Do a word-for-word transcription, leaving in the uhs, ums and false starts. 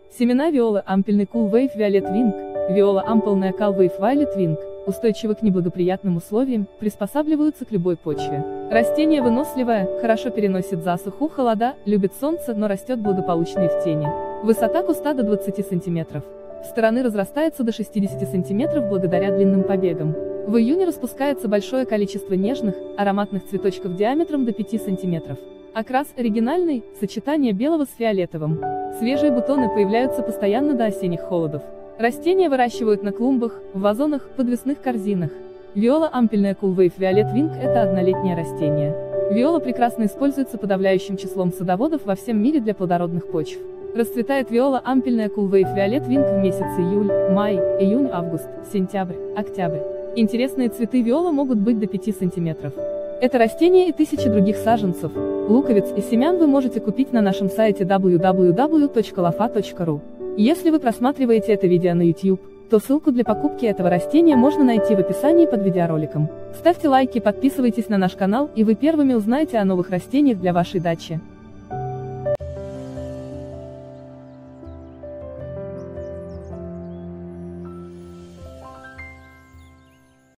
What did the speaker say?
Семена виола ампельный Cool Wave Violet Wing, виола ампельная Cool Wave Violet Wing, устойчивы к неблагоприятным условиям, приспосабливаются к любой почве. Растение выносливое, хорошо переносит засуху, холода, любит солнце, но растет благополучно и в тени. Высота куста до двадцати сантиметров. В стороны разрастается до шестидесяти сантиметров благодаря длинным побегам. В июне распускается большое количество нежных, ароматных цветочков диаметром до пяти сантиметров. Окрас оригинальный, сочетание белого с фиолетовым. Свежие бутоны появляются постоянно до осенних холодов. Растения выращивают на клумбах, в вазонах, подвесных корзинах. Виола ампельная Cool Wave Violet Wing – это однолетнее растение. Виола прекрасно используется подавляющим числом садоводов во всем мире для плодородных почв. Расцветает виола ампельная Cool Wave Violet Wing в месяц июль, май, июнь, август, сентябрь, октябрь. Интересные цветы виола могут быть до пяти сантиметров. Это растение и тысячи других саженцев, луковиц и семян вы можете купить на нашем сайте дабл ю дабл ю дабл ю точка лофа точка ру. Если вы просматриваете это видео на YouTube, то ссылку для покупки этого растения можно найти в описании под видеороликом. Ставьте лайки, подписывайтесь на наш канал, и вы первыми узнаете о новых растениях для вашей дачи.